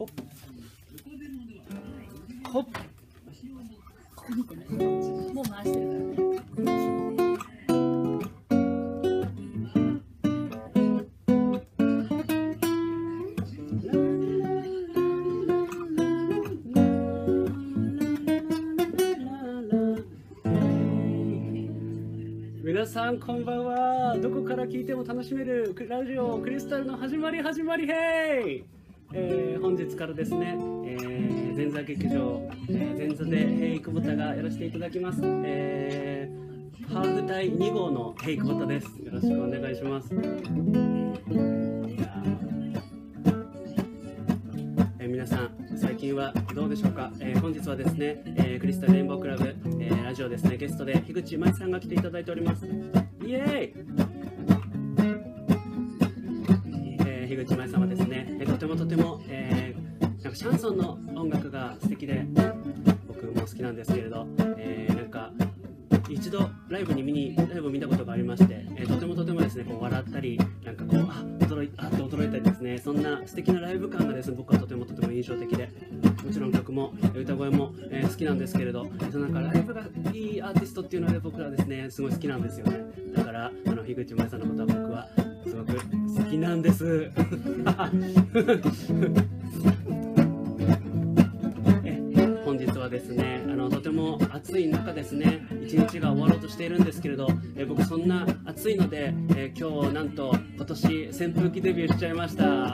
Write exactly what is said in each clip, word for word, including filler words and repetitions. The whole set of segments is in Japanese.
ほっほっ、 ここ見てね、もう回してるからね。 皆さんこんばんは。どこから聞いても楽しめるラジオクリスタルの始まり始まりヘイ、えー、本日からですね、えー、前座劇場、えー、前座でヘイクボタがやらせていただきます、えー、ハーフ隊に号のヘイクボタです。よろしくお願いします。いやえー、皆さん最近はどうでしょうか。えー、本日はですね、えー、クリスタルレインボークラブ、えー、ラジオですね、ゲストで樋口舞さんが来ていただいております。イエーイ、えー、樋口舞さんはですね、えー、とてもとても、えー、なんかシャンソンの音楽が素敵で僕も好きなんですけれど、えー、なんか一度ライブに見にライブを見たことがありまして、えー、とてもとてもですねこう笑ったりなんかこうあ驚いあって驚いたりですね、そんな素敵なライブ感がですね僕はとてもとても印象的で、もちろん曲も歌声も、えー、好きなんですけれど、そのなんかライブがいいアーティストっていうので僕らはですねすごい好きなんですよね。だからあの樋口舞さんのことは僕はすごく好きなんです。え本日はですねあのとても暑い中ですね一日が終わろうとしているんですけれど、え僕そんな暑いので、え今日なんと今年扇風機デビューしちゃいました。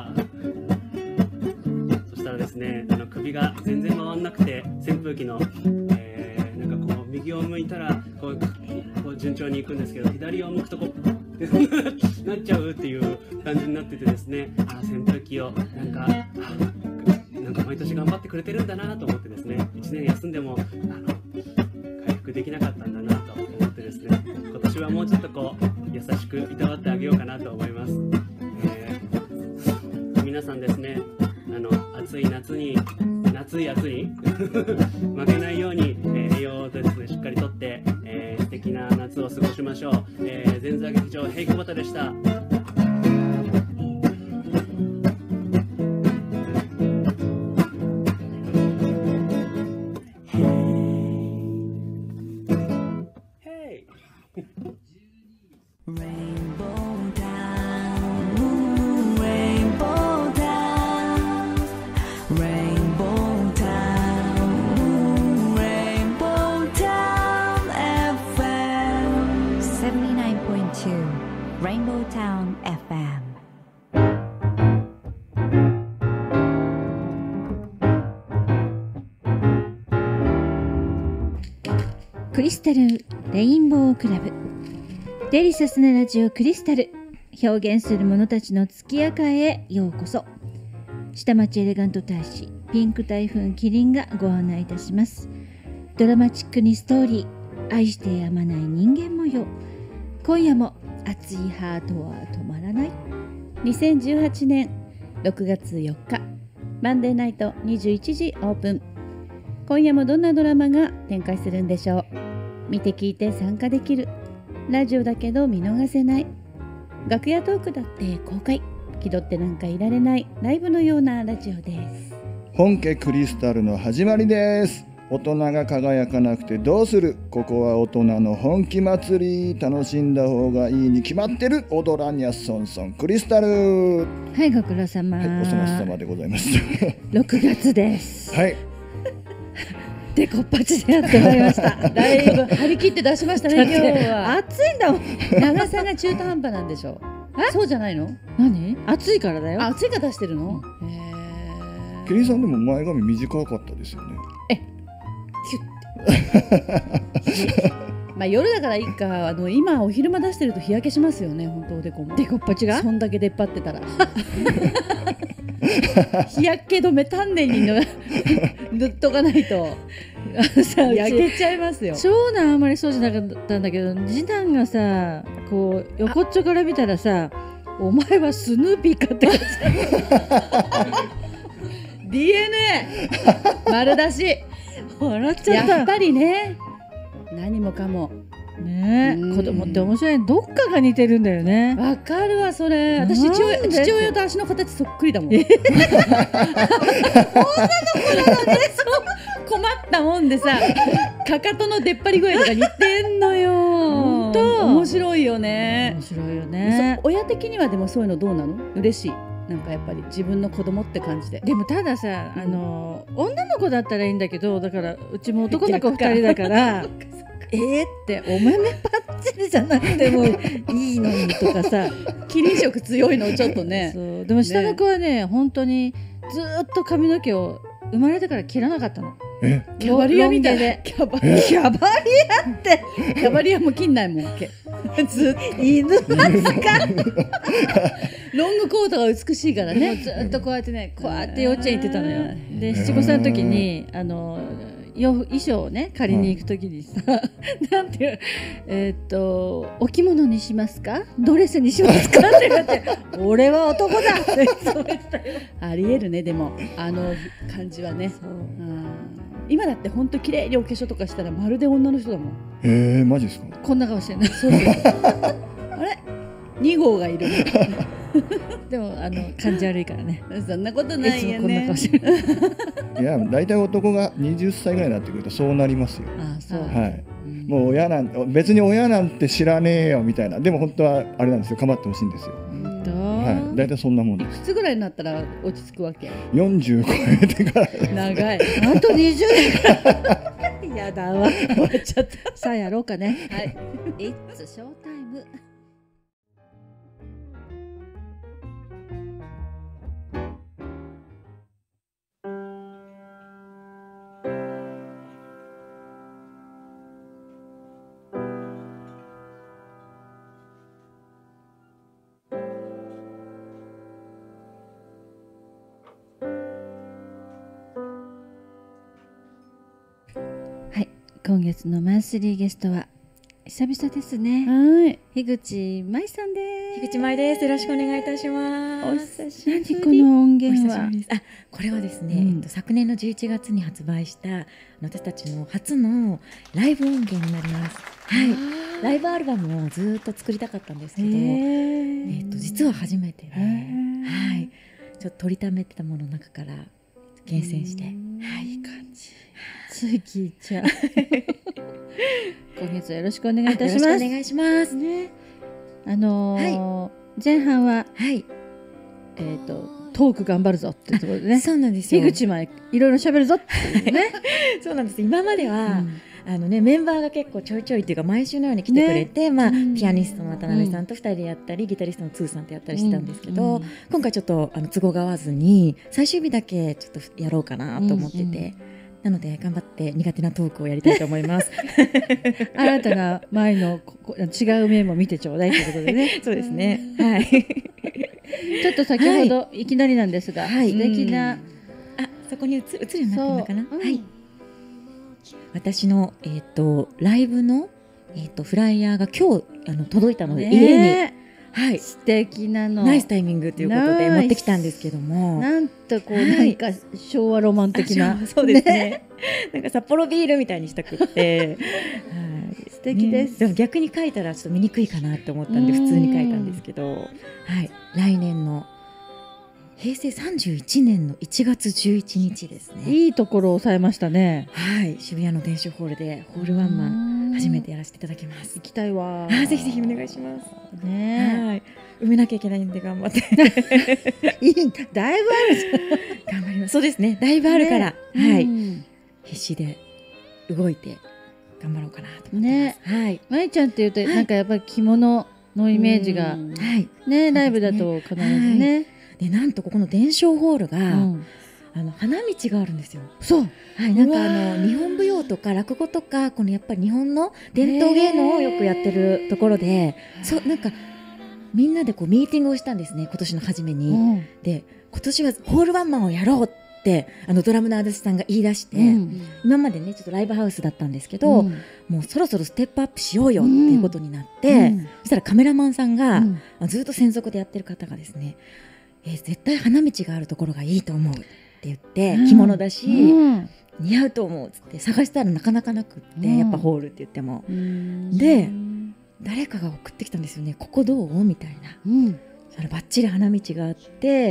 そしたらですねあの首が全然回んなくて扇風機の、えー、なんかこう右を向いたらこうこう順調にいくんですけど、左を向くとこうなっちゃうっていう感じになっててですね、あ扇風機をなんかなんか毎年頑張ってくれてるんだなと思ってですね、いちねん休んでもあの回復できなかったんだなと思ってですね、今年はもうちょっとこう優しくいたわってあげようかなと思います。えー、皆さんですねあの暑い夏に夏い暑い負けないように、えー、栄養をですねしっかりとって、えー、素敵な夏を過ごしましょう。えー、前座劇場ヘイクボタでした。 Rainbow Town エフエム。クリスタルレインボークラブ、デリシャスなラジオクリスタル、表現する者たちの月明かへようこそ。下町エレガント大使ピンク台風キリンがご案内いたします。ドラマチックにストーリー、愛してやまない人間模様。今夜も熱いハートは止まらない。にせんじゅうはちねんろくがつよっか、マンデーナイトにじゅういちじオープン。今夜もどんなドラマが展開するんでしょう。見て聞いて参加できるラジオだけど見逃せない、楽屋トークだって公開、気取ってなんかいられないライブのようなラジオです。 本家クリスタルの始まりです。大人が輝かなくてどうする、ここは大人の本気祭り、楽しんだ方がいいに決まってる、踊らにゃソンソンクリスタル。 はい、ご苦労様。 はい、お粗末様でございますろくがつです。 はいでこっぱちでやってまいりましただいぶ張り切って出しましたね今日は。暑いんだもん。長さが中途半端なんでしょ。そうじゃないの？何？暑いからだよ。暑いから出してるの？へー。 ケリーさんでも前髪短かったですよね。 え、キュッまあ夜だからいいか。あの今お昼間出してると日焼けしますよね。本当おでこも。でこっぱちが？そんだけ出っ張ってたら。日焼け止め丹念に塗っとかないと焼けちゃいますよ。長男あんまりそうじゃなかったんだけど、次男がさこう横っちょから見たらさ、お前はスヌーピーかって感じディーエヌエー 丸出し。笑っちゃった。やっぱりね、何もかもね、 うん子供って面白い。どっかが似てるんだよね。 わかるわそれ。私なんで父親父親と足の形そっくりだもん。 え女の子なのね。そう困ったもんでさ、かかとの出っ張り具合とか似てんのよ。 本当面白いよね面。白いよね。 そ親的にはでもそういうのどうなの？嬉しい。なんかやっぱり自分の子供って感じで。 でもたださ、あの女の子だったらいいんだけど、だからうちも男の子ふたりだからえーってお目目パッチリじゃなくてもいいのにとかさ。 キリン色強いのちょっとね。 そうでも下の子はね本当にずーっと髪の毛を生まれてから切らなかったの。 えキャバリアみたいロン毛でキャバキャバリアってキャバリアも切んないもん毛。ずっと犬はロングコートが美しいからもうね。 ずっとこうやってねこうやって幼稚園行ってたのよ。でー七五歳の時にあの洋服衣装をね借りに行く時にさ、なんていうえーっとお着物にしますかドレスにしますかって言われて俺は男だってそう言ってたよ。 ありえるねでもあの感じはね。 そううん今だって本当綺麗にお化粧とかしたらまるで女の人だもん。 えー、マジですか。 こんな顔してるの。 そうそうあれに号がいる。 でもあの感じ悪いからね。 そんなことないよいつもこんなね顔。してる。 いや大体男がはたちぐらいになってくるとそうなりますよ。 あそう。 はい。 うんもう親なん別に親なんて知らねえよみたいな。でも本当はあれなんですよ。構ってほしいんですよ。 うんどうはい。大体そんなもんです。 いくつぐらいになったら落ち着くわけ？ よんじゅう超えてから。 長い。 あとにじゅうねんやだわ。 終わっちゃった。 さあやろうかね。 はい。 It's show time。はい、今月のマンスリーゲストは久々ですね。 はい。 樋口舞さんです。 樋口舞です。よろしくお願いいたします。 お久しぶり。 何この音お久源はしぶりです。あ、これはですね、 うんえっと、昨年のじゅういちがつに発売したあの私たちの初のライブ音源になります。はい。ライブアルバムをずーっと作りたかったんですけど、えっと実は初めてで、はい。ちょっと取りためてたものの中から厳選して、はい、いい感じ。 つい聞いちゃう。今月はよろしくお願いいたしよろます。 しくお願いします。 ね、あのー前半ははい。 えっ、とトーク頑張るぞっていうところでね。 そうなんですよ。 樋口舞いろいろ喋るぞっていうね。 そうなんです。今までは、 うんあのね、メンバーが結構ちょいちょいっていうか毎週のように来てくれて、まあうんピアニストの渡辺さんとふたりでやったり、ギタリストのツーさんとやったりしてたんですけど、今回ちょっとあの都合が合わずに最終日だけちょっとやろうかなと思ってて、 うんうんなので頑張って苦手なトークをやりたいと思います。 あなたが前のここ違う面も見てちょうだいということでね。 そうですね。はい。 ちょっと先ほど、い、きなりなんですが、 はい素敵な、 あ、そこに映る映るようになってるのかな。 そうはい。私のえっ、とライブのえっ、とフライヤーが今日あの届いたので、家にねはい。 素敵なの。 ナイスタイミングということでナイス持ってきたんですけども。 なんとこう、 はいなんか昭和ロマン的な。 あそうそうですね。なんか札幌ビールみたいにしたくって、はい、 素敵です。 ねでも逆に書いたらちょっと見にくいかなと思ったんでうん普通に書いたんですけど、はい、来年のへいせいさんじゅういちねんのいちがつじゅういちにちですね。 いいところを抑えましたね。 はい、渋谷の電子ホールでホールワンマンン初めてやらせていただきます行。きたいわ。 あ、ぜひぜひお願いします。 ねはい、埋めなきゃいけないんで頑張ってえ。いいんだ。だいぶあるじ頑張ります。そうですね。だいぶあるから、 ゃん。 はい、 うん必死で動いて頑張ろうかなと思ってます。はい。 まいちゃんっていうと、 はいなんかやっぱり着物のイメージがうんはい。 ね、ライブだと必ずね。 で、なんとここの伝承ホールが、 うんあの花道があるんですよ。 そう。 はい、なんかうわあーの日本舞踊とか落語とかこのやっぱり日本の伝統芸能をよくやってるところで、そうなんかみんなでこうミーティングをしたんですね。今年の初めに。 うんで、今年はホールワンマンをやろうってあのドラムの足立さんが言い出して、 うん今までねちょっとライブハウスだったんですけど、 うんもうそろそろステップアップしようよっていうことになって、 うんそしたらカメラマンさんが、 うんずっと専属でやってる方がですね、えー絶対花道があるところがいいと思うって言って、 うん着物だし、 うん似合うと思うっつって探したらなかなかなくって、 うんやっぱホールって言ってもうんで誰かが送ってきたんですよね。ここどうみたいな。 うんそれバッチリ花道があって、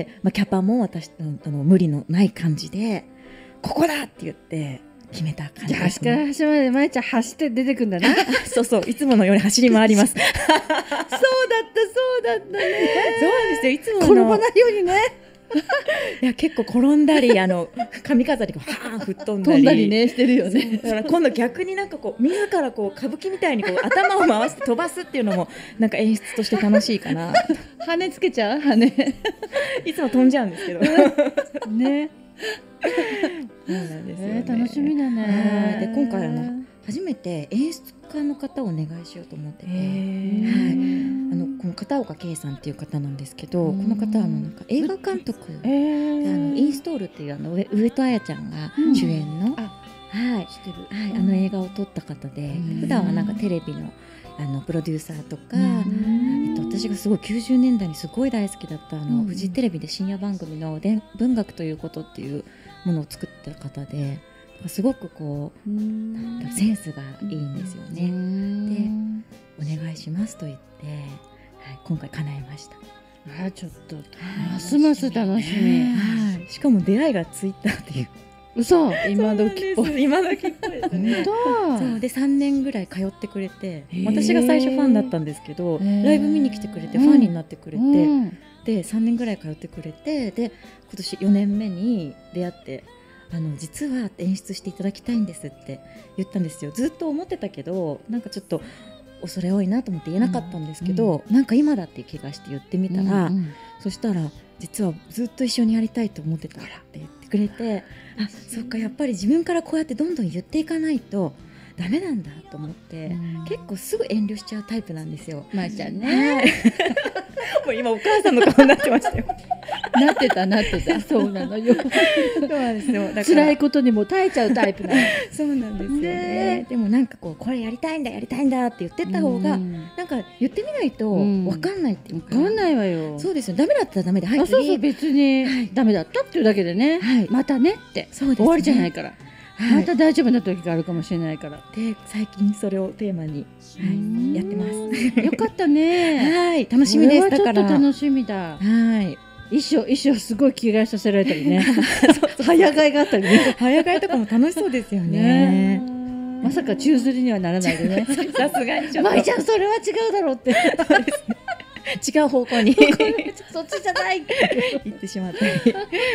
まあ、キャパも私のあの無理のない感じでここだって言って決めた感じじゃあですね。 端から端までまいちゃん走って出てくんだなそうだったそうそう、いつものように走り回ります。そうそうだったねなんですよ。いつもの転ばないようにねいや結構転んだりあの髪飾りがはーん吹っ飛んだり飛んだりねしてるよねだから今度逆になんかこう自らこう歌舞伎みたいにこう頭を回して飛ばすっていうのもなんか演出として楽しいかな。 羽つけちゃう羽いつも飛んじゃうんですけど。 ねそうなんですよねえー楽しみだはいねで今回あの初めて演出家の方をお願いしようと思ってて、 へはい、 ーあのこの片岡圭さんっていう方なんですけど、 うんこの方はあのなんか映画監督、 えーあのインストールっていうあの上上戸彩ちゃんが主演の、 あはい、 知ってるはい、あの映画を撮った方で、 うん普段はなんかテレビのあのプロデューサーとか、 うんえっと、私がすごいきゅうじゅうねんだいにすごい大好きだったあの、 うんフジテレビで深夜番組ので文学ということっていうものを作ってた方ですごくこうなんだろうセンスがいいんですよね。 ねお願いしますと言って、はい、今回叶えました。 あちょっとますます楽しみはい、しかも出会いがツイッターっていう嘘今時っぽい今時っぽいですね。 本そうでさんねんぐらい通ってくれてへー私が最初ファンだったんですけどへーライブ見に来てくれてファンになってくれて、 うんでさんねんぐらい通ってくれてで今年よねんめに出会ってあの実は演出していただきたいんですって言ったんですよ。ずっと思ってたけどなんかちょっと恐れ多いなと思って言えなかったんですけど、なんか今だっていう気がして言ってみたら、 うんうんそしたら実はずっと一緒にやりたいと思ってたって言ってくれてあそっかやっぱり自分からこうやってどんどん言っていかないとダメなんだと思って、 うん結構すぐ遠慮しちゃうタイプなんですよ。 まいちゃんねはいもう今お母さんの顔になってましたよ。 なってたなってたそうなのよそうなんですよ。だから辛いことにも耐えちゃうタイプなのそうなんですよね。 ねでもなんかこうこれやりたいんだやりたいんだって言ってた方が、 うんなんか言ってみないとうんわかんないっていうか。 わかんないわよそうですよ。ダメだったらダメで、はい、 あそうそう次別にはいダメだったっていうだけでねはいまたねってそうですね終わりじゃないからはいまた大丈夫な時があるかもしれないからで最近それをテーマに、 うんはい、やってます。 よかったねはい楽しみです。だこれはちょからっと楽しみだはい衣装衣装すごい着替えさせられたりね早替えがあったりね早替えとかも楽しそうですよね。 ねまさか宙吊りにはならないでねさすがにちょっとまいちゃんそれは違うだろうって違う方向にそっちじゃない行ってしまったり。はい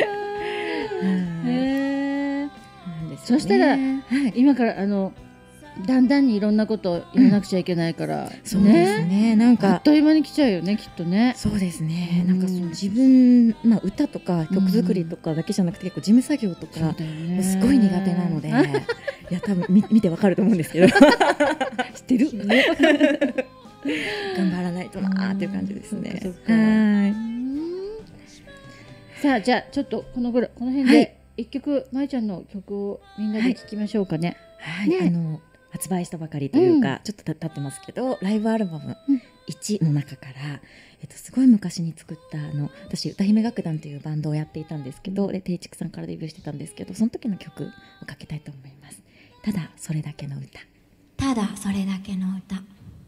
へーなんですよねそしたらはい今からあのだんだんにいろんなことを言わなくちゃいけないから、 そうですね。なんあかっという間に来ちゃうよねきっとねそうですね。 うんなんかその自分まあ歌とか曲作りとかだけじゃなくて結構事務作業とかそうだよねすごい苦手なので、いや多分見見てわかると思うんですけど、 知ってる頑張らないとなーっていう感じですね。 そっかそっかはい。 さあじゃあちょっとこのぐらいこの辺はいで一曲まいちゃんの曲をみんなで聴きましょうかね、 はい、 ねあの発売したばかりというか、 うんちょっとた経ってますけどライブアルバムうんいちの中から、えっと、すごい昔に作ったあの私歌姫楽団というバンドをやっていたんですけど、で定畜さんからデビューしてたんですけどその時の曲をかけたいと思います。ただそれだけの歌。 ただそれだけの歌。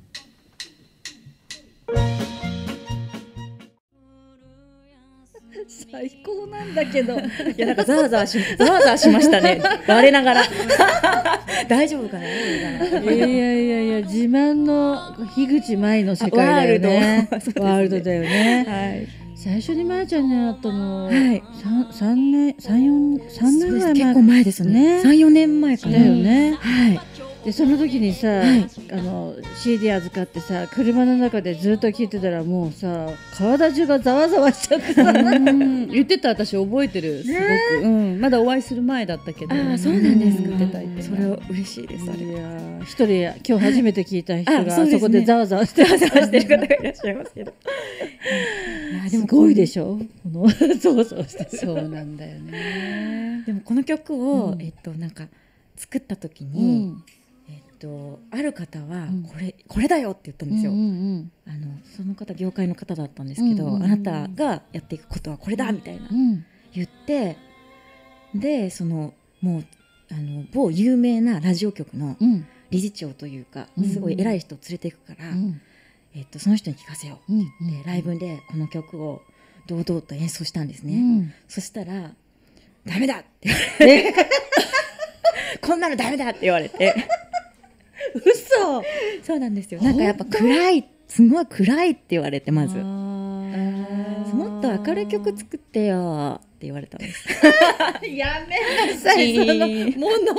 最高なんだけどいやなんかザーザーしザーザーしましたね我ながら大丈夫かな大丈夫かないやいやいやいや自慢の樋口舞の世界だよねワールドそうですねワールドだよねはい最初にまいちゃんに会ったの、 はい三三年三四三年ぐらい前結構前ですねねさんよねんまえかなだよね、 はいでその時にさ、 はいあの シーディー 預かってさ車の中でずっと聴いてたらもうさ体中がざわざわしちゃってさうん言ってた私覚えてるすごく、うん、まだお会いする前だったけどああそうなんですか言ってた言ってたそれは嬉しいですあれいやー一人今日初めて聞いた人が、 あそうですねそこでざわざわしてざわざわしてる方がいらっしゃいますけどいやすごいでしょこのそうそうしてるそうなんだよねでもこの曲を、 うんえっとなんか作った時うに、 んえっとある方はうんこれ、これだよって言ったんですよ、 うんうんあのその方業界の方だったんですけど、 うんうんうんあなたがやっていくことはこれだみたいな、 うん言ってでそのもうあの某有名なラジオ局のうん理事長というか、 うんすごい偉い人を連れていくから、 うんえっと、その人に聞かせようって言って、 うんライブでこの曲を堂々と演奏したんですね、 うんそしたらダメだって言われてこんなのダメだって言われて嘘そうなんですよ。なんかやっぱ暗いすごい暗いって言われて、まずあーもっと明るい曲作ってよって言われたんですやめなさいそのモノマネ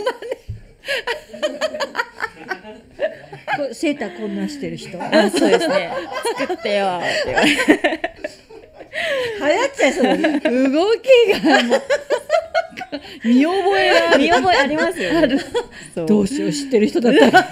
これセーターこんなしてる人あそうですね作ってよって言われて流行っちゃいそうだね動きがもう見覚えが見覚えありますよねそうどうしよう知ってる人だったら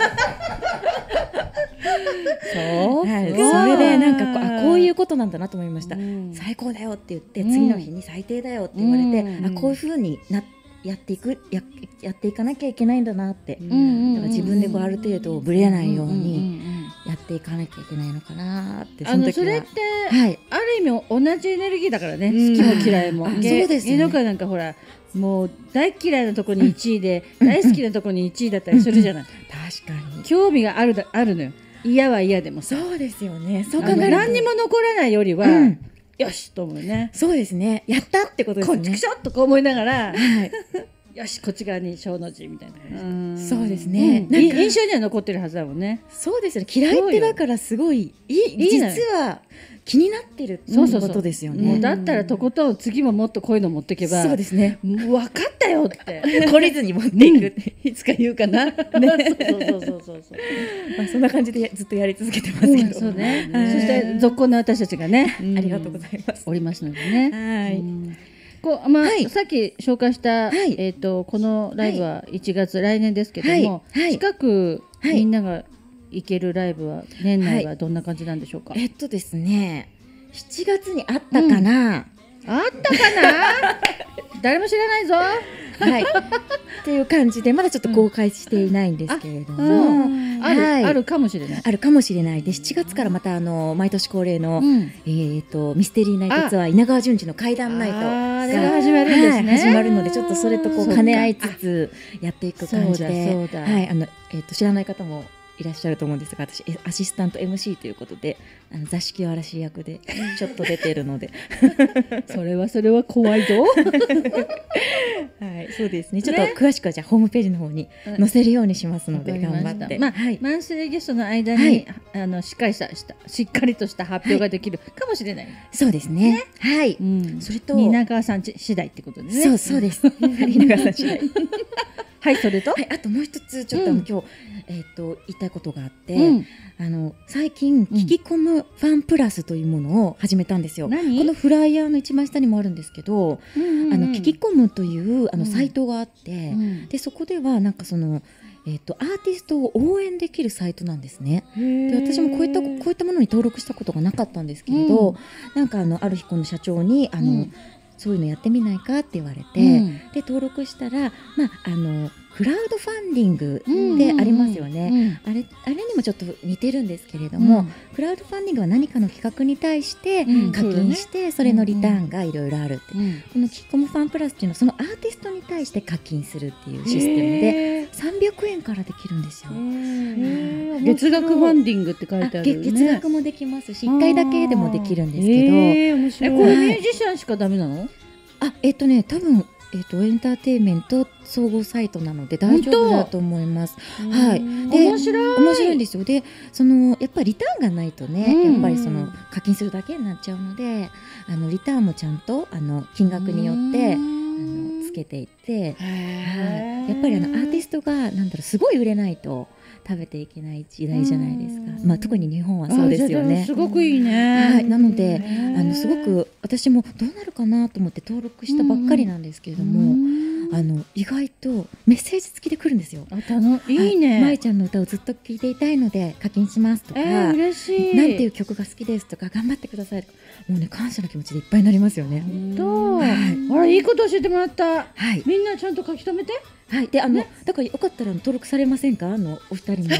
そう、 はい、 すそごいれでなんかこうあこういうことなんだなと思いました、 うん最高だよって言って、 うん次の日に最低だよって言われて、 うんあこういう風になやっていく や, やっていかなきゃいけないんだなって、 うんうんうんだから自分でこうある程度ぶれないよううんうんにうんやっていかなきゃいけないのかなって、 あその時はのそれって、 はいある意味同じエネルギーだからね、 うん好きも嫌いも、 あげそうですよね芸能界なんかほらもう大嫌いなとこにいちいで、大好きなとこにいちいだったりするじゃない、 確かに興味があるだあるのよ、嫌は嫌でもさ、 そうですよね。そうあの考えると何にも残らないよりは、 うんよしと思うね、 そうですね。やったってことですね。 こっちくしょっとこう思いながら、 はい。 よしこっち側に小の字みたいな、 そうですねうんなんか印象には残ってるはずだもんね。 そうですよね。嫌いってだからすごいいいいいのよ実は気になってるってそうそうそうことですよもうね。 だったらとことん次ももっとこういうの持ってけば、 そうですね。 もう分かったよって懲りずに持っていくっていつか言うかな、ね、そうそうそうそうそうまあそんな感じでずっとやり続けてますけうんど。 そうね、 はいそして続行の私たちがね、 ありがとうございます。 おりますのでね、 はい。 うんこうまあはいさっき紹介した、 はいえー、とこのライブはいちがつ、来年ですけども、 はいはい近く、 はいみんなが行けるライブは年内はどんな感じなんでしょうか、 えっとですね、しちがつにあったかな。 あったかな誰も知らないぞ。 はい。っていう感じでまだちょっと公開していないんですけれども、 うんある、 はいあるかもしれない。 あるかもしれないで、しちがつからまたあの毎年恒例の、 うんえー、とミステリーナイトツアー稲川淳二の怪談ナイトあれが始まるんですねはい、始まるのでちょっとそれとこそうかう兼ね合いつつやっていく感じで、 そうだそうだはい、あのえー、と知らない方もいらっしゃると思うんですが、私えアシスタント エムシー ということであの座敷わらし役でちょっと出ているのでそれはそれは怖いぞ。 はい、そうですね。ちょっと詳しくはじゃあホームページの方に載せるようにしますので、 わかりま頑張って、 したまあ、 はい、 マンスリーゲストの間に、 はいあのしっかりしたしたしっかりとした発表ができるかもしれない。 そうですね。はい、 うんそれと蜷川さんち次第ってことでね。 そうそうです。稲川さん次第。 はい、それと、 はい、あともう一つちょっと、 うんあの今日えっ、と言いたいことがあって、 うんあの最近聞き込むファンプラスというものを始めたんですよ。 何このフライヤーの一番下にもあるんですけど、 うんうんうんあの聞き込むというあのうんサイトがあって、 うんでそこではなんかそのえっ、とアーティストを応援できるサイトなんですね。で私もこういったこういったものに登録したことがなかったんですけれど、 うんなんかあのある日この社長にあの、 うんそういうのやってみないかって言われて、 うんで登録したら、まあ、あのクラウドファンディングってありますよね。あれあれにもちょっと似てるんですけれども、 うんクラウドファンディングは何かの企画に対してうん課金して、それのリターンがいろいろあるって、 うんこのキッコムファンプラスっていうのはそのアーティストに対して課金するっていうシステムでへさんびゃくえんからできるんですよ。 ー月額ファンディングって書いてああるよね。 月月額もできますしいっかいだけでもできるんですけど、 えー、面白い。 えこれミュージシャンしかダメなの？ あえっ、とね多分、えっとエンターテインメント総合サイトなので大丈夫だと思います。はい。で面白い面白いんですよ。でそのやっぱりリターンがないとね、 うんやっぱりその課金するだけになっちゃうので、あのリターンもちゃんとあの金額によってあのつけていって、はい、やっぱりあのアーティストがなんだろうすごい売れないと食べていけない時代じゃないですか。まあ特に日本はそうですよあじゃあね。 すごくいいね。 はい、なのでへーあのすごく私もどうなるかなと思って登録したばっかりなんですけれども、あの意外とメッセージ付きで来るんですよ。 あたのいいね。 まいちゃんの歌をずっと聴いていたいので課金しますとか、 えー、嬉しい。 なんていう曲が好きですとか頑張ってくださいとか、もうね感謝の気持ちでいっぱいになりますよね。 と、 はいあらいいこと教えてもらった。 はいみんなちゃんと書き留めて。 はい、であの、だからよかったら登録されませんか、あのお二人も。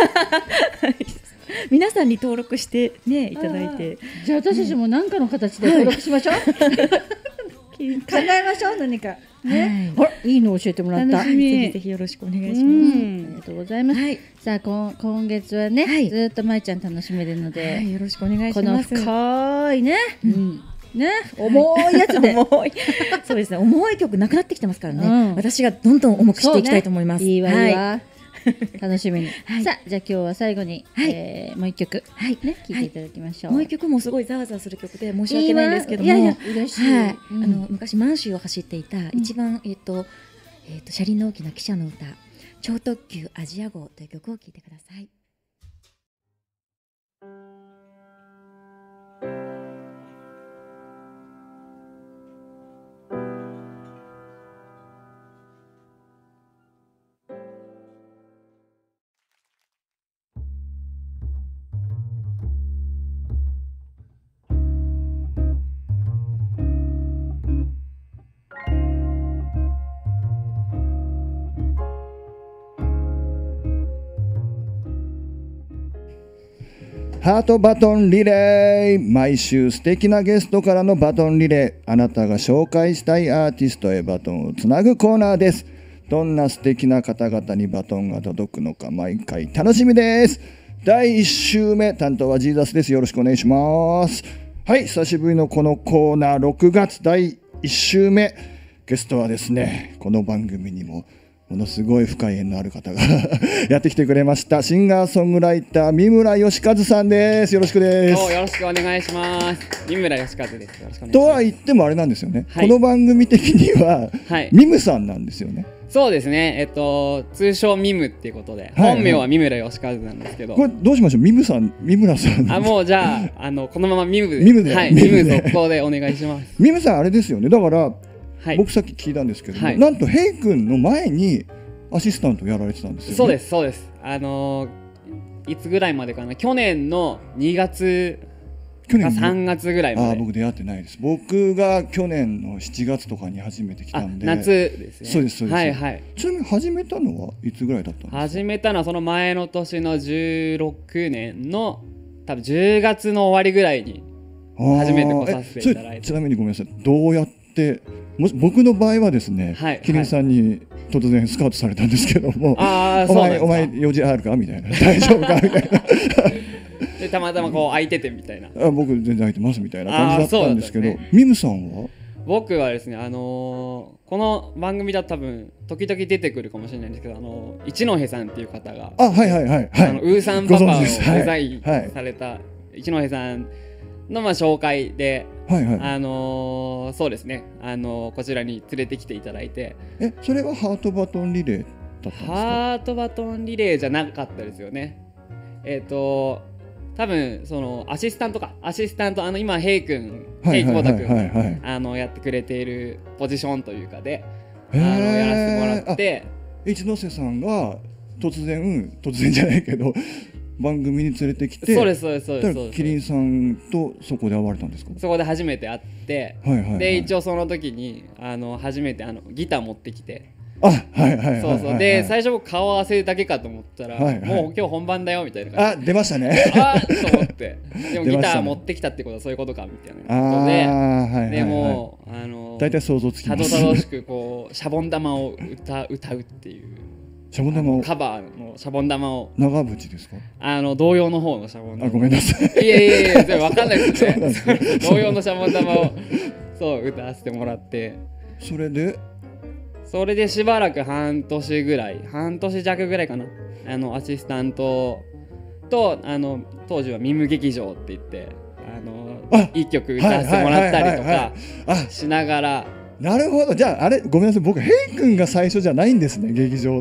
皆さんに登録してねいただいて。 じゃあ私たちも何かの形で登録しましょう。 緊えましょう何かね。あらいいの教えてもらった。 楽しみぜひぜひよろしくお願いしうます。 んありがとうございます。 はい、 さあこん今月はね、 はいずーっとまいちゃん楽しめるので、 はい、よろしくお願いしこのます。 深いね、 うんうんね重いやつで、 重いそうですね、重い曲なくなってきてますからね、 うん私がどんどん重くしていきたいと思います。 いいわいいはいわ。楽しみに。 はいさあじゃあ今日は最後に、 はいえーもう一曲はいね聴いていただきましょう。 もう一曲もすごいざわざわする曲で申し訳ないんですけども、 いいわいやいや嬉しい。 はい、 うんあの昔満州を走っていた一番、えっ、と、えっ、と車輪の大きな汽車の歌、超特急アジア号という曲を聴いてください。 ハートバトンリレー。毎週素敵なゲストからのバトンリレー。あなたが紹介したいアーティストへバトンをつなぐコーナーです。どんな素敵な方々にバトンが届くのか毎回楽しみです。だいいっ週目担当はジーザスです。よろしくお願いします。はい、久しぶりのこのコーナー、ろくがつだいいっ週目。ゲストはですね、この番組にもものすごい深い縁のある方がやってきてくれました。シンガーソングライター三村義和さんです。よろしくです。 よろしくお願いします。三村義和です。よろしくお願いします。 とは言ってもあれなんですよね、 はい、 この番組的には、はい、ミムさんなんですよね。 そうですね、えっと通称ミムっていうことで、はいはい、本名は三村義和なんですけど、 これどうしましょう、ミムさん、三村さん。 あ、もうじゃあ、あのこのままミムで、 ミムで、 はい、ミム続行でお願いします。 ミムさんあれですよね、だから、 はい、 僕さっき聞いたんですけども、 はい、 なんとヘイ君の前にアシスタントやられてたんですよね。 そうですそうです。あのー、いつぐらいまでかな、去年のにがつかさんがつぐらいまで。 あ、僕出会ってないです。僕が去年のしちがつとかに初めて来たんで。 夏ですね。 そうですそうです。 はいはい。 ちなみに始めたのはいつぐらいだったんですか。 始めたのはその前の年のじゅうろくねんの多分じゅうがつの終わりぐらいに初めて来させていただいて。 ちなみにごめんなさい、どうやってもし僕の場合はですね、はい、キリンさんに突然スカウトされたんですけども、 あお前お前用事あるかみたいな、大丈夫かみたいなでたまたまこう空いててみたいな、 あ、僕全然空いてますみたいな感じだったんですけど、ね、ミムさんは？ 僕はですね、あのー、この番組だと多分時々出てくるかもしれないんですけど、あのー、一戸さんっていう方が、 あ、はいはいはい、 あのウーさんパパをデザインされた一戸さんのまあ紹介で、 はいはい、 あのー、そうですね、あのー、こちらに連れてきていただいて。 え、それはハートバトンリレーだったんですか？ ハートバトンリレーじゃなかったですよね。えっ、ー、と多分そのアシスタントかアシスタント、あの今ヘイ君、ヘイ久保田君があのやってくれているポジションというかで、あのやらせてもらって、 一ノ瀬さんが突然突然じゃないけど番組に連れてきて、 そうですそうですそうですそうです、 キリンさんとそこで会われたんですか？ そこで初めて会って、はいはいはい、で一応その時にあの初めてあのギター持ってきて、 あ、はいはいはい、はい、 そうそう、で最初僕顔合わせだけかと思ったら、はいはい、もう今日本番だよみたいな感じで、 あ、出ましたねあーと思ってでもギター持ってきたってことはそういうことかみたいなことで、 あ、はいはいはい、 でもあの大体想像つきます。 たどたどしくこうシャボン玉を歌歌うっていう。 シャボン玉をカバーのシャボン玉を長渕ですか？ あの童謡の方のシャボン玉。 あ、ごめんなさい。 いやいやいや、全然わかんないですね。童謡のシャボン玉をそう歌わせてもらって、 それでそれでしばらく半年ぐらい、半年弱ぐらいかな。あのアシスタントとあの当時はミム劇場って言ってあの一曲歌わせてもらったりとかしながら。 なるほど。じゃああれごめんなさい、僕ヘイ君が最初じゃないんですね、劇場って。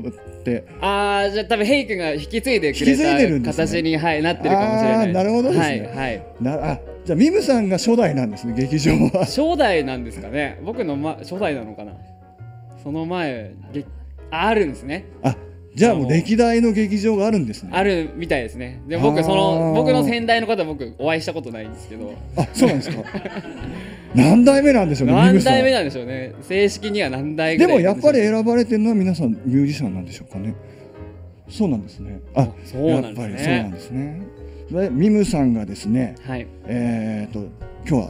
ああ、じゃあ多分ヘイ君が引き継いでくれた形に、ね、はい、なってるかもしれない。 あ、なるほどですね。 はいはい。 なあ、じゃあミムさんが初代なんですね、劇場は。 初代なんですかね。僕の、ま、初代なのかな。その前あるんですね。 あ、じゃあもう歴代の劇場があるんですね。 あるみたいですね。で僕その僕の先代の方僕お会いしたことないんですけど。 あ、そうなんですか。何代目なんでしょうね。 何代目なんでしょうね。正式には何代ぐらいでもやっぱり選ばれてるのは皆さんミュージシャンなんでしょうかね。そうなんですね。あ、 そうなんですね。 やっぱりそうなんですね。でミムさんがですね、 はい、 えっと今日は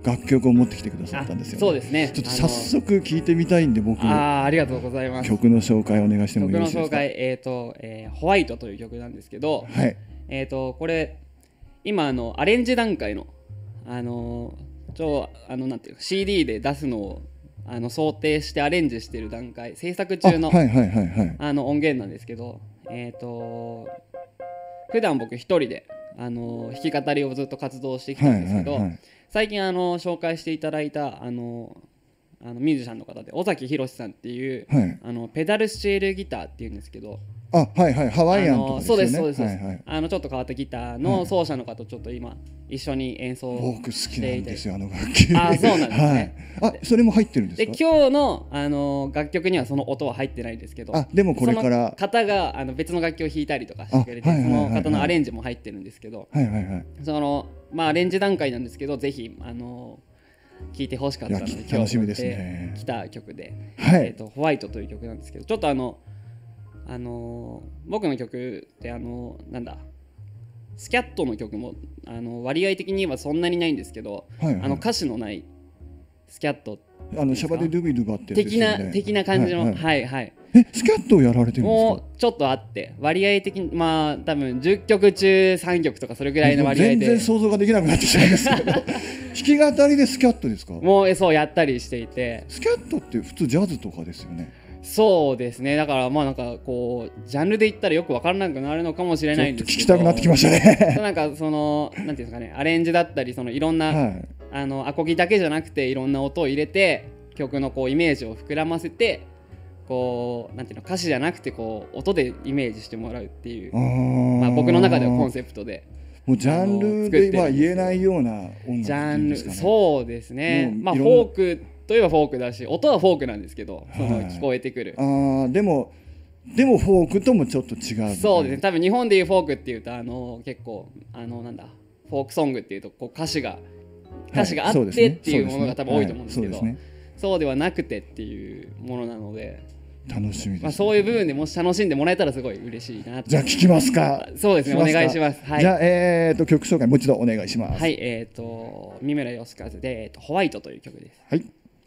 楽曲を持ってきてくださったんですよね。 そうですね。 ちょっと早速聞いてみたいんで、僕ああありがとうございます。 曲の紹介お願いしてもよろしいですか。 曲の紹介、えっ、ー、と、えー、ホワイトという曲なんですけど、 はい、 えっ、ー、とこれ今あのアレンジ段階のあのちょあのなんていうか シーディー で出すのをあの想定してアレンジしている段階、制作中のはいはいはいはい、 あの音源なんですけど、えっ、ー、と普段僕一人であの弾き語りをずっと活動してきたんですけど、はいはいはい、最近あの紹介していただいたあのあのミュージシャンの方で尾崎宏さんっていう、はい、あのペダルスチェールギターっていうんですけど、 あはいはいハワイアンとかですよね。 そうですそうです、 はいはい、 あのちょっと変わったギターの奏者の方とちょっと今一緒に演奏していて、 僕好きなんですよあの楽器。 あそうなんですね、 はい、あそれも入ってるんですか。 で今日のあの楽曲にはその音は入ってないんですけど、 あでもこれからその方があの別の楽器を弾いたりとかしてくれて、はいはいはいはい、その方のアレンジも入ってるんですけど、 はいはいはい、 そのまあアレンジ段階なんですけど、ぜひあの聴いてほしかったので今日持ってきた曲で、はい、えーとホワイトという曲なんですけど、ちょっとあのあのー、僕の曲ってあのー、なんだスキャットの曲もあの割合的にはそんなにないんですけど、はいはい、あの歌詞のないスキャットあのシャバデドゥビドゥバってやつですよね。 的な的な感じの、はいはいはいはい、 えスキャットをやられてるんですか。 もうちょっとあって割合的にまあ多分じゅっきょく中さんきょくとかそれぐらいの割合で全然想像ができなくなってしまうんですけど弾き語りでスキャットですか。 もうそうやったりしていて、 スキャットって普通ジャズとかですよね。 そうですね。だからまあなんかこうジャンルで言ったらよく分からなくなるのかもしれないんですけど、 聞きたくなってきましたねなんかそのなんていうんですかね、アレンジだったりそのいろんな、はい、あのアコギだけじゃなくていろんな音を入れて曲のこうイメージを膨らませて、こうなんていうの歌詞じゃなくてこう音でイメージしてもらうっていう、まあ僕の中ではコンセプトで。 もうジャンルでは言えないような音楽っていうんですかね。 ジャンルそうですね。まあフォークといえばフォークだし、音はフォークなんですけど、その聞こえてくる、 はい、あでもでもフォークともちょっと違う。 そうですね。多分日本でいうフォークっていうとあの結構あのなんだフォークソングっていうとこう歌詞が歌詞があってっていうものが多分多いと思うんですけど、そうではなくてっていうものなので楽しみです、ね。 まあ、そういう部分でもし楽しんでもらえたらすごい嬉しいな。 じゃあ聞きますか。 そうですね、お願いします。はい、 じゃあ、えー、と曲紹介もう一度お願いします。 はい、えっ、ー、と三村義和で、えーとホワイトという曲です。 はい。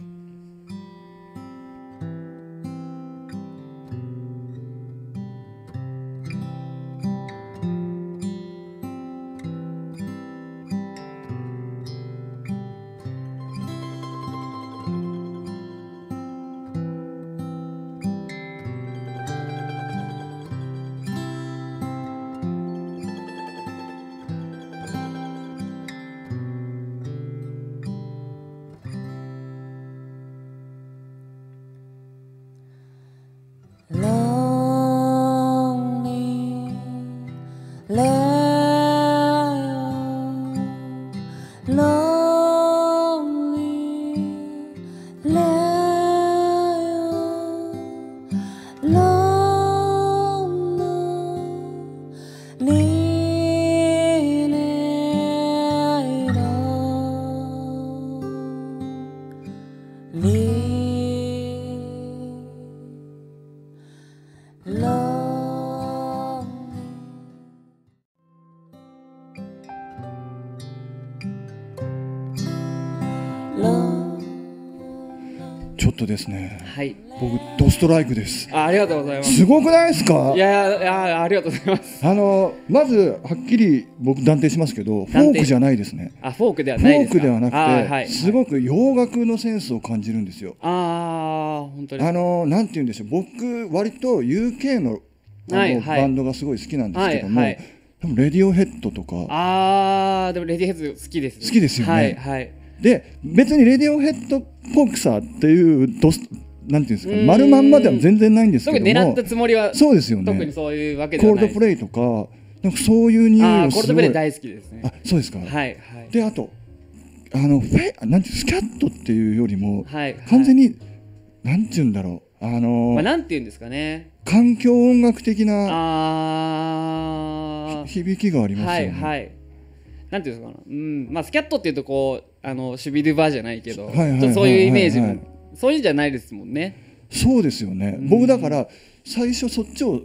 ちょっとですね、 はい、 僕ドストライクです。 あ、ありがとうございます。 すごくないですか。 いやいや、ありがとうございます。 あのまずはっきり僕断定しますけど、フォークじゃないですね。 あ、フォークではないですか。 フォークではなくて、 はいはい、 すごく洋楽のセンスを感じるんですよ。 ああ、本当に。 あのなんて言うんでしょう、僕割と ユーケー の, あの、はいはい、バンドがすごい好きなんですけども、はいはい、多分レディオヘッドとか。 ああ、でもレディオヘッド好きです、ね。 好きですよね。 はいはい。 で別にレディオヘッドっぽくさっていうドスなんていうんですか、丸まんまでは全然ないんですけども、 特に狙ったつもりはそうですよね。 特にそういうわけではない。 コールドプレイとかなんかそういう匂いをすごい。あ、 コールドプレイ大好きですね。 あ、そうですか。 はいはい。 であとあのフェなんてスキャットっていうよりも、 はいはい、 完全になんていうんだろう、あのーまあ、なんていうんですかね、 環境音楽的なあ響きがありますよね。 はいはい。なんていうんですかな、うん、まあスキャットっていうとこうあのシュビドゥバーじゃないけど、そういうイメージもそういうんじゃないですもんね。 そうですよね、うん、僕だから最初そっちを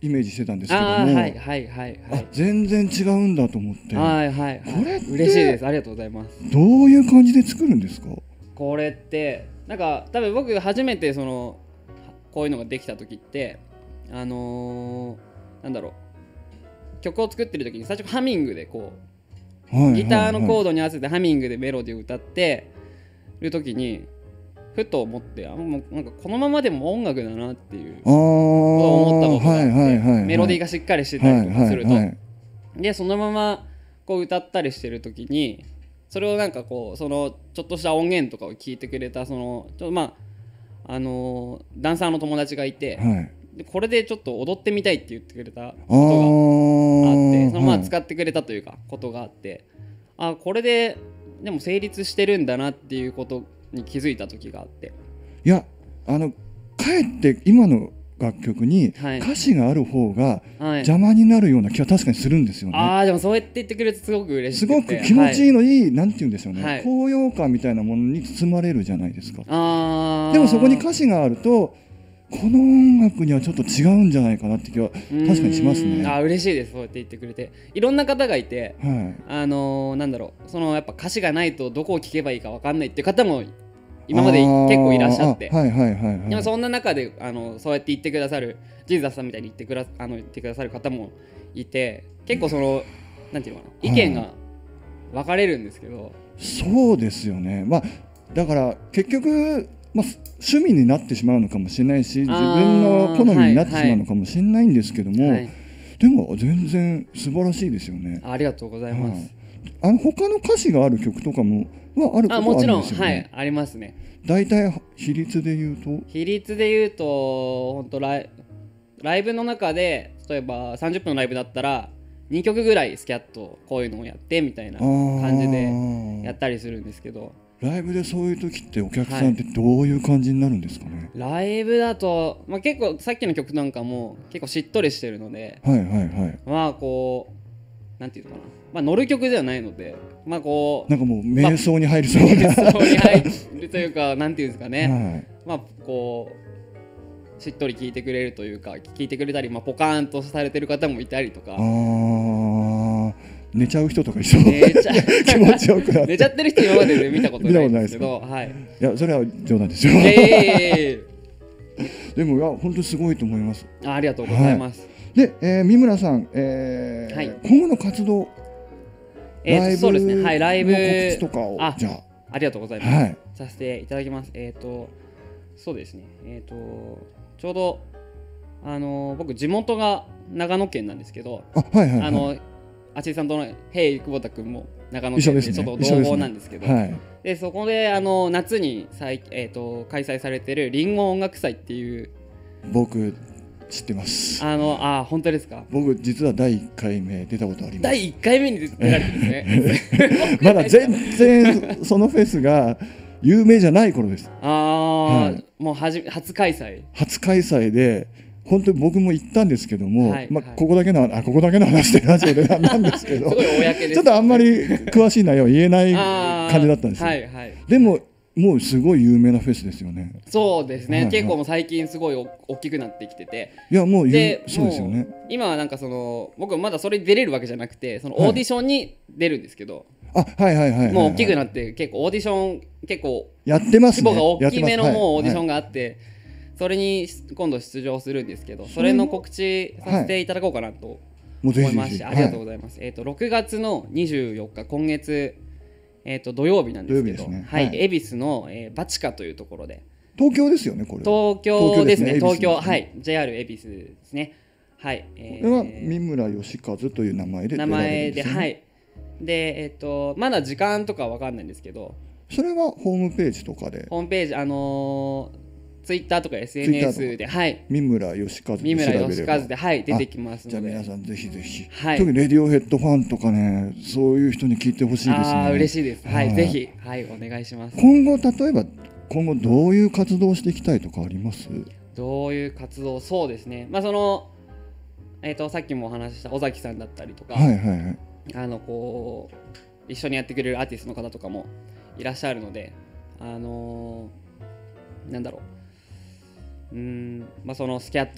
イメージしてたんですけども、 あはいはいはいはいあ全然違うんだと思って、 はいはいはい、 これって嬉しいです。ありがとうございます。 どういう感じで作るんですか？ これってなんか多分僕初めてそのこういうのができた時ってあのー、なんだろう曲を作ってる時に最初ハミングでこう、はいはいはい、ギターのコードに合わせてハミングでメロディーを歌ってる時にふと思ってあもうなんかこのままでも音楽だなっていうことを思ったことがあって、はいはいはいはい、メロディーがしっかりしてたりとかすると、はいはいはい、でそのままこう歌ったりしてる時にそれをなんかこうそのちょっとした音源とかを聞いてくれたそのちょっとまああのー、ダンサーの友達がいて、はい、でこれでちょっと踊ってみたいって言ってくれたことがあってそのまあ使ってくれたというかことがあって、はい、あこれででも成立してるんだなっていうことに気づいた時があって、 いやあのかえって今の楽曲に歌詞がある方が邪魔になるような気は確かにするんですよね、はい、 あーでもそうやって言ってくれてすごく嬉しくてすごく気持ちいいのいい、はい、なんて言うんでしょうね、はい、高揚感みたいなものに包まれるじゃないですか。あでもそこに歌詞があるとこの音楽にはちょっと違うんじゃないかなって気は確かにしますね。 あ嬉しいです。そうやって言ってくれていろんな方がいて、はい、あのー、なんだろうそのやっぱ歌詞がないとどこを聴けばいいか分かんないっていう方も今まで結構いらっしゃって、はいはいはいはい、でもそんな中であのそうやって言ってくださるジーザスさんみたいに言ってくだあの言ってくださる方もいて結構そのなんていうのかな意見が分かれるんですけど、はい、 そうですよね。まあだから結局、まあ、趣味になってしまうのかもしれないし自分の好みになってしまうのかもしれないんですけども、はいはい、でも全然素晴らしいですよね。 あ, ありがとうございます、はい、 あの他の歌詞がある曲とかもはあることはあるんですよね。あもちろん、 はい、ありますね。 大体比率で言うと比率で言うと本当ライライブの中で例えばさんじゅっぷんのライブだったらにきょくぐらいスキャットこういうのをやってみたいな感じでやったりするんですけど、 ライブでそういう時ってお客さんってどういう感じになるんですかね。 はい、ライブだと、まあ、結構さっきの曲なんかも結構しっとりしてるので、 はいはいはい、 まあこうなんていうのかな、まあ、乗る曲ではないので、まあこうなんかもう瞑想に入るそうな、 まあ、瞑想に入るというかなんていうんですかね、はい、まあこうしっとり聴いてくれるというか聴いてくれたり、まあ、ポカーンとされてる方もいたりとか、あ寝ちゃう人とかいそう寝ちゃ気持ちよくなって寝ちゃってる人今までで見たことないんですけど、はい、 いやそれは冗談ですよ、えー、でもいや本当にすごいと思います。 あ, ありがとうございます、はい、 で、えー、三村さん、えーはい、今後の活動えー、ライブそうですね、はい、ライブの告知とかをあじゃあありがとうございます、はい、させていただきます。えっ、ー、とそうですね、えっ、ー、とちょうどあのー、僕地元が長野県なんですけど、 あ、はいはいはい、 あのアシスタントのヘイ久保田君も長野県でちょっと同郷なんですけど、ねはい、でそこであの夏に再、えー、と開催されているリンゴ音楽祭っていう僕知ってます。 あのあ本当ですか。 僕実はだいいっかいめ出たことあります。 だいいっかいめに出られてるんですねまだ全然そのフェスが有名じゃない頃です。 ああ、はい、もうはじ初開催初開催で本当に僕も行ったんですけども、 はいまあ、 はい、 ここだけのあここだけの話でラジオでなんですけどすごい公です、ね、 ちょっとあんまり詳しい内容は言えない感じだったんですよ、 はいはい、 でももうすごい有名なフェスですよね。 そうですね、はいはい、結構もう最近すごい大きくなってきてて、 いやもうでそうですよね。 今はなんかその僕まだそれに出れるわけじゃなくてそのオーディションに出るんですけど、 はい、あはいはいはい、はい、 もう大きくなって結構オーディション結構やってますね。 規模が大きめのもうオーディションがあって、はいはい、それに今度出場するんですけど、それの告知させていただこうかなと思いまして、はい、ありがとうございます、はい、えーとろくがつのにじゅうよっか今月、えーと土曜日なんですけど、ね、はい、はい、恵比寿の、えー、バチカというところで、 東京ですよねこれ。 東京ですね、東京、はい、ジェイアール 恵比寿ですね、はい、 えー、これは三村義和という名前で名前で、はい、でえっ、ー、とまだ時間とかわかんないんですけど、 それはホームページとかでホームページあのーツイッターとか エスエヌエス で、はい、 三村義和で三村義和で、はい、出てきますので、 じゃあ皆さんぜひぜひ、 はい、 特にレディオヘッドファンとかね、そういう人に聞いてほしいですね。 あ嬉しいです、はい、はい、ぜひ、はい、お願いします。 今後例えば今後どういう活動をしていきたいとかあります？ どういう活動、そうですね、まあそのえーとさっきもお話しした尾崎さんだったりとか、 はいはいはい、 あのこう一緒にやってくれるアーティストの方とかもいらっしゃるので、あのー、なんだろううーんまあ、そのスキャット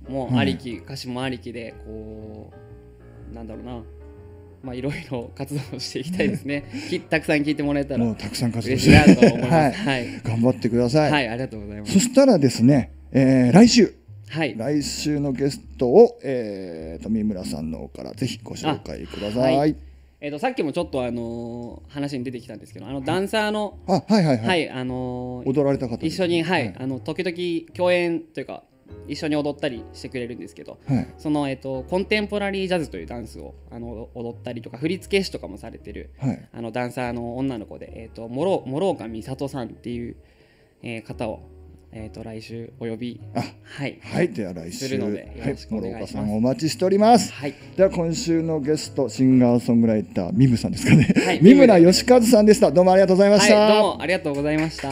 もありき、歌詞もありきでこうなんだろうな、まあいろいろ活動していきたいですね。きたくさん聞いてもらえたらもうたくさん活動嬉しいしてなと思います。 ははいい、 頑張ってください。 はい、ありがとうございます。 そしたらですね、えー来週はい、 来週のゲストを、えー、と三村さんの方からぜひご紹介ください。 あははいい、 えーとさっきもちょっとあのー話に出てきたんですけど、あのダンサーのあはいはいはい、 はい、あのー踊られた方です一緒に、はいあの時々共演というか一緒に踊ったりしてくれるんですけど、 はいその、えー、とコンテンポラリージャズというダンスをあの踊ったりとか振付師とかもされてるはいあのダンサーの女の子で、えー、と諸諸岡美里さんっていう、えー方を、えー、と来週お呼びあはい、 はい、では来週するのでよろしくお願いしますはい、諸岡さんお待ちしております。 はい、 では今週のゲストシンガーソングライターミムさんですかね、 はい三村義和さんでした。どうもありがとうございました。 はい、どうもありがとうございました。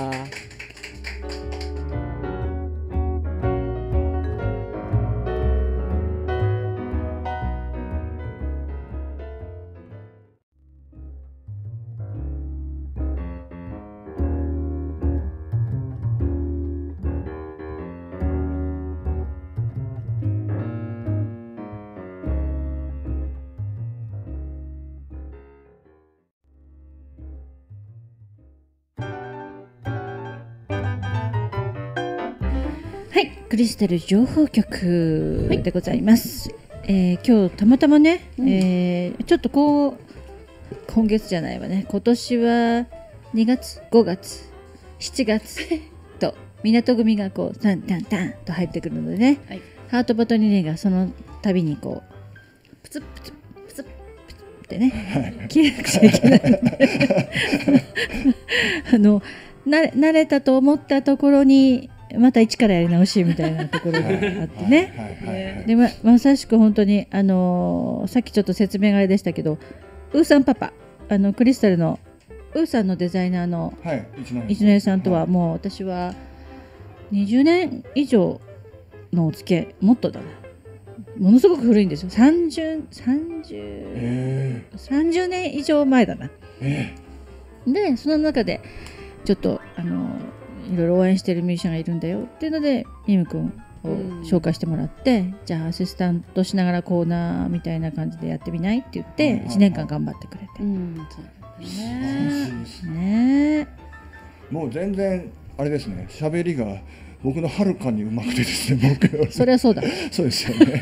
はい、クリスタル情報局でございます。えー今日たまたまね、えーちょっとこう今月じゃないわね、今年はにがつ、ごがつ、しちがつと港組がこうタンタンタンと入ってくるのでね、 はいハートバトニーネがその度にこうプツプツプツプツってね切れなくちゃいけないのであのなれ慣れたと思ったところにまた一からやり直しみたいなところがあってね。 はいはいはいはい、 でままさしく本当に、あのーさっきちょっと説明があれでしたけど、ウーさんパパ、あのクリスタルのウーさんのデザイナーのはい、一ノ一ノ江さんとはもう私はにじゅうねん以上のお付き合い、もっとだな、ものすごく古いんですよ。さんじゅう、さんじゅう、 えさんじゅうねん以上前だな。 ー、えでその中でちょっとあのいろいろ応援してるミュージシャンがいるんだよっていうのでミム君を紹介してもらって、うん、じゃあアシスタントしながらコーナーみたいな感じでやってみないって言っていちねんかん頑張ってくれて、 うんそうだねねー、もう全然あれですね、喋りが僕のはるかにうまくてですね、僕そりゃそうだそうですよね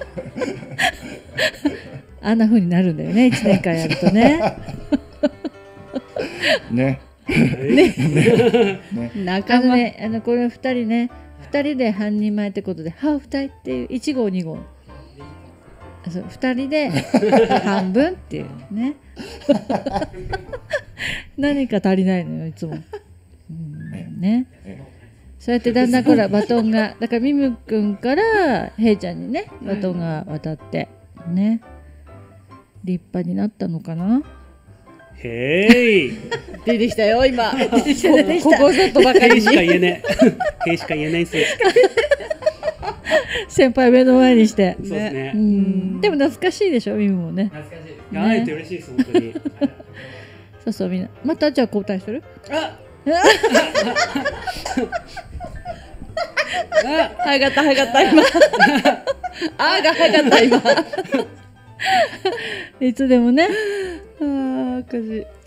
あんな風になるんだよね、いちねんかんやるとねねねねあのね、あのこれふたりね、ふたりで半人前ってことでハーフタイっていういち号に号、そうふたりで半分っていうね何か足りないのよいつも、うんね、そうやってだんだんほらバトンがだからミム君からヘイちゃんにねバトンが渡ってね、立派になったのかな。 へい出てきたよ今出てきた出てきこたこぞとばかへいりにしか言えねえへいしか言えないっす。 先輩目の前にして、 そうですねう。んでも懐かしいでしょミムもね。 懐かしいです。会えて嬉しいです、本当に。 そうそう、みんなまたじゃあ交代する。 あ早かった早かった今あーが早かった今いつでもね。 あーおかしい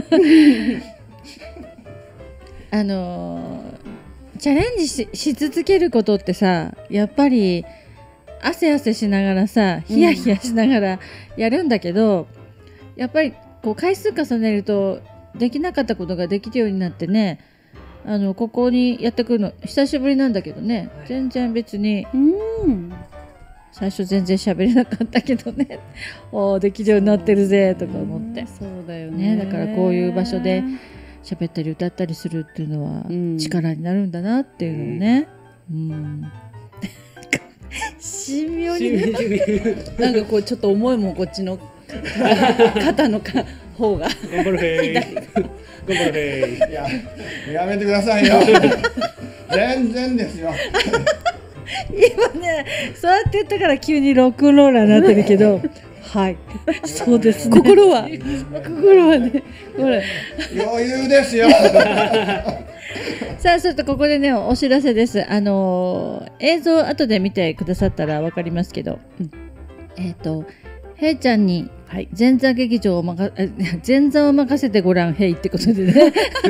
あのーチャレンジ し, し続けることってさ、やっぱり汗汗しながらさ、ヒヤヒヤしながらやるんだけど、うん、やっぱりこう回数重ねるとできなかったことができるようになってね、あのここにやってくるの久しぶりなんだけどね、全然別に、うん、最初全然喋れなかったけどねおーできるようになってるぜとか思って、 そうだよね、 ね、だからこういう場所で喋ったり歌ったりするっていうのは力になるんだなっていうのをね、うんうん、神妙にねなんかこうちょっと重いもんこっちの肩のか方が頑張るへい頑張るへい。 いややめてくださいよ全然ですよ今ねそうやって言ったから急にロックンローラーになってるけどはいそうですね、 心は心はねほら余裕ですよささあ、それとここでね、お知らせです。あのー映像後で見てくださったらわかりますけど、うんえっ、と、へいちゃんに前座劇場をまかえ前座を任せてごらん、へいってことでね。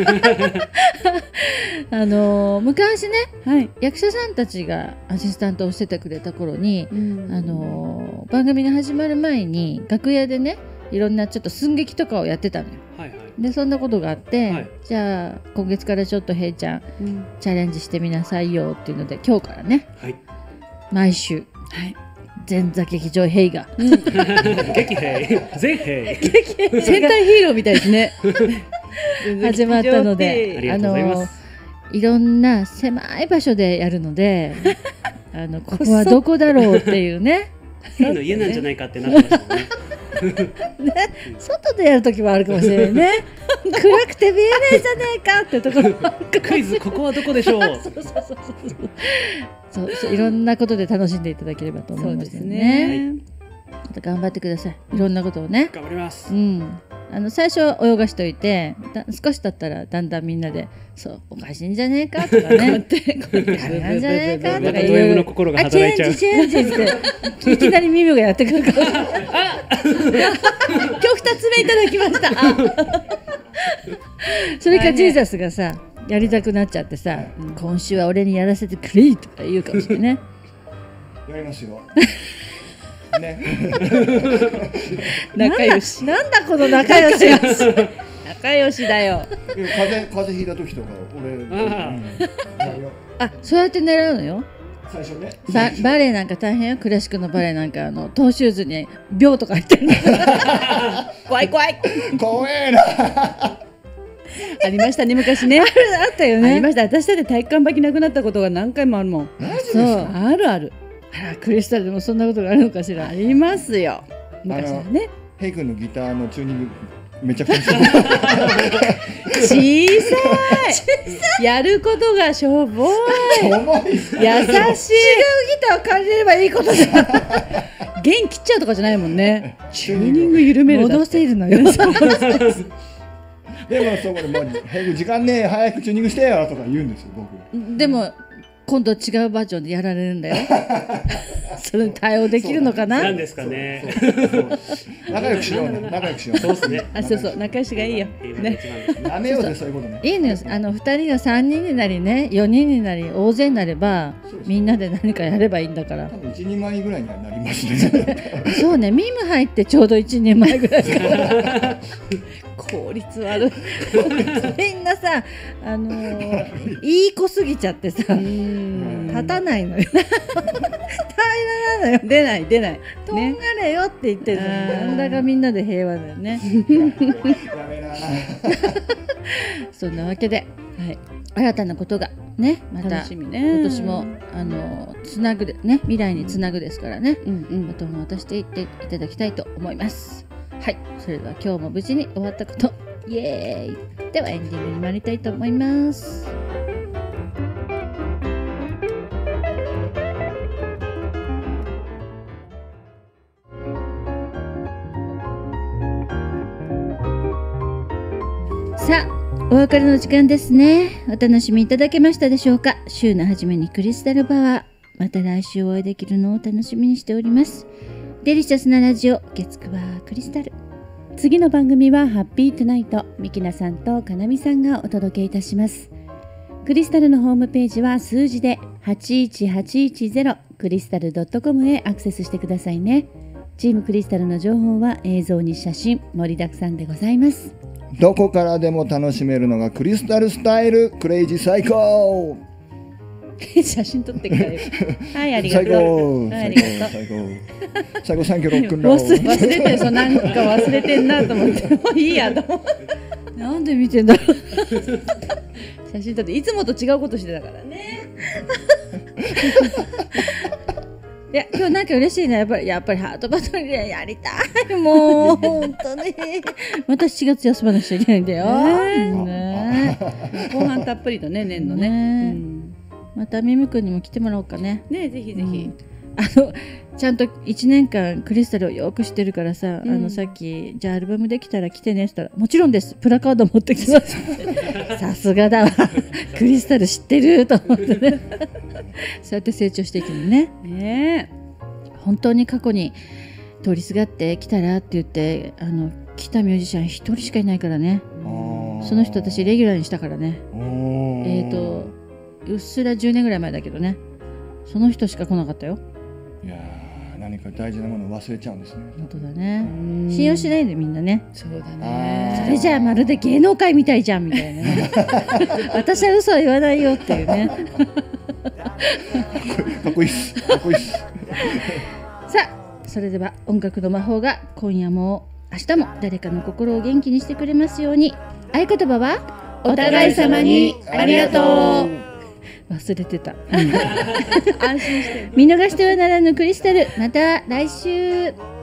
あのー昔ね、 はい。 役者さんたちがアシスタントをしててくれた頃に、 うんあのー番組が始まる前に楽屋でね、いろんなちょっと寸劇とかをやってたのよ。 はいはい。 でそんなことがあって、 はいじゃあ今月からちょっとへいちゃんうんチャレンジしてみなさいよっていうので、今日からねはい。 毎週はい。 前座劇場へいが激兵、全兵。 戦隊ヒーローみたいですね。 始まったので、 ありがとうございます。 のいろんな狭い場所でやるのであのここはどこだろうっていうね兵の家なんじゃないかってなってましたもんね。 外でやるときはあるかもしれないね暗くて見えないじゃないかってところもあるかクイズここはどこでしょう。 そうそうそうそうそうそういろんなことで楽しんでいただければと思そいうまよですすね。 ね。また頑張ってください。いろんなことをね。 頑張りますう。ん。あの最初は泳がしといて、だ少し経ったらだんだんみんなで、そうおかしいんじゃねえかとかね、ダメなんじゃねえかとかまたド M の心があチェ働いちゃうンジチェンジっていきなりミミがやってくるから。今日二つ目いただきました。あそれからジーザスがさ、やりたくなっちゃってさ、今週は俺にやらせてくれとか言うかもしれないね。 やりますよ。ね。 仲良し。 なんだこの仲良しは。 仲良しだよ。 風邪風邪ひいた時とか俺、うんあやるよあ、そうやって狙うのよ。 最初ね。 ババレエなんか大変よ。クラシックのバレエなんかあのトーシューズに秒とか入ってるの。 怖い怖い。 怖えな。 ありましたね昔ね。 あったよね。 ありました。私だって体育館履きなくなったことが何回もあるもん。 そう。 あるある。 あらクリスタルでもそんなことがあるのかしら。 ありますよ。昔はね。 ヘイ君のギターのチューニングめちゃくちゃ小さい。やることがしょぼい。 重い。 優しい。 違うギターを借りればいいことじゃん。 弦切っちゃうとかじゃないもんね。チューニング緩めるだって。 戻せるのよ。 でもそこでもうヘイ君時間ねえ早くチューニングしてよとか言うんですよ僕。 でも今度違うバージョンでやられるんだよ。それに対応できるのかな。 なんですかね。 仲良くしようね。仲良くしよう。 そうですね。 あ、そうそう、仲良しがいいよ。ね。 やめようぜそういうことね。 いいのよ。あの二人が三人になりね、四人になり大勢になればみんなで何かやればいいんだから多。分一人前ぐらいにはなりますね。 そうね、ミーム入ってちょうど一人前ぐらいから効率悪い。 みんなさ、あのー、いい子すぎちゃってさ、立たないのよ。平らなのよ。 出ない出ない。 とんがれよって言ってるのに、 ねなんだかみんなで平和だよね。 やめな。 そんなわけで、はい、新たなことがね、また楽しみね。 今年もあのーつなぐでね、未来につなぐですからね。 うんうんバトンを渡していっていただきたいと思います。はい、それでは今日も無事に終わったこと、イエーイ。ではエンディングに参りたいと思います。さあ、お別れの時間ですね。お楽しみいただけましたでしょうか。週の初めにクリスタルパワー。また来週お会いできるのを楽しみにしております。デリシャスなラジオ、月9はクリスタル。 次の番組はハッピートゥナイト、ミキナさんとかなみさんがお届けいたします。クリスタルのホームページは数字ではちいちはちいちゼロクリスタル .com へアクセスしてくださいね。チームクリスタルの情報は映像に写真盛りだくさんでございます。 どこからでも楽しめるのがクリスタルスタイル、クレイジー最高。 写真撮ってくれる。はい、ありがとう。 最高。 はい、あ最高。 りがとう。 最高。最高サンキューロックンロー忘れ忘れてる、そうなんか忘れてんなと思って、もういいやと思って。 なんで見てんだろう。 写真撮っていつもと違うことしてたからね。 いや、今日なんか嬉しいね。やっぱり、やっぱりハートバトルでやりたい。もう、本当に。またしちがつ休まなくちゃいけないんだよ。ねね後半たっぷりとね、年のね。 ねうんまたミム君にも来てもらおうかね。 ね、ぜひぜひ。 あのちゃんといちねんかんクリスタルをよく知ってるからさ、 うんあのさっきじゃあアルバムできたら来てねって言ったらもちろんです、プラカード持ってきます。さすがだわ。 クリスタル知ってると思ってねそうやって成長していくのね。 ね本当に過去に通りすがって来たらって言ってあの来たミュージシャン一人しかいないからね。その人私レギュラーにしたからね。えっとうっすらじゅうねんぐらい前だけどね、その人しか来なかったよ。 いやー、何か大事なものを忘れちゃうんですね。 本当だね。信用しないでみんなね。 そうだね。 それじゃあまるで芸能界みたいじゃんみたいなね私は嘘は言わないよっていうねかっこいいっす。かっこいいっす。 さあ、それでは音楽の魔法が今夜も明日も誰かの心を元気にしてくれますように。合言葉はお互い様にありがとう。 忘れてた安心して。 見逃してはならぬクリスタル、また来週。